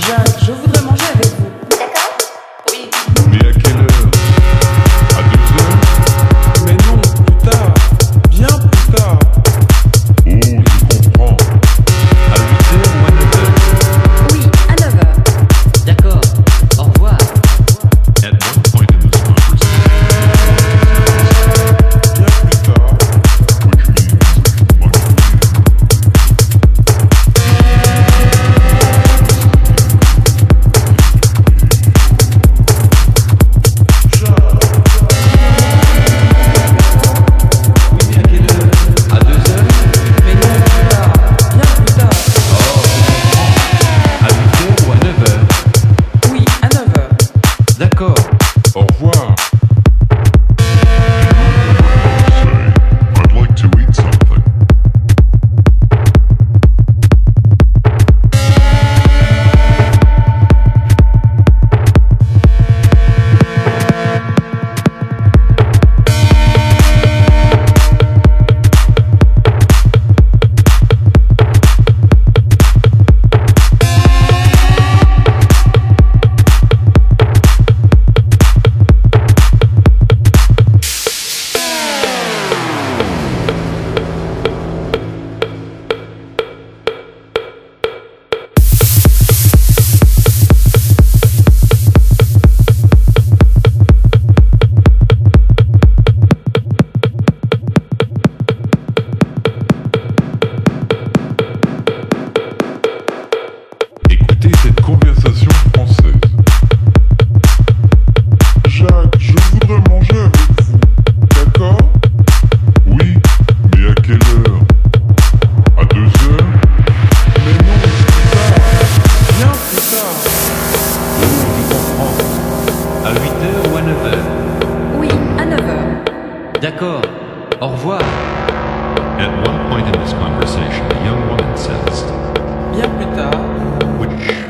Jacques, je voudrais manger avec vous. D'accord? Oui. Mais à quelle heure? À 2 heures? Mais non, plus tard. Bien plus tard. Oh, je comprends. À 8 heures ou à 9 heures? Oui, à 9h. D'accord. Au revoir. At one point in this conversation, Bien plus tard. which means much later. Oui, mais à quelle heure? À 2 heures? Mais non, plus tard. Bien plus tard. Oh, je comprends. À 8 heures ou à 9 heures? Oui, à 9h. D'accord. Au revoir. I'd like to eat something. Écoutez cette conversation française. Jacques, je voudrais manger avec vous. D'accord? Oui, mais à quelle heure? À 2 heures? Mais non, plus tard. Bien plus tard. Oh, je comprends. À 8 heures ou à 9 heures? Oui, à 9h. D'accord. Au revoir. At one point in this conversation, a young woman says, Bien plus tard. which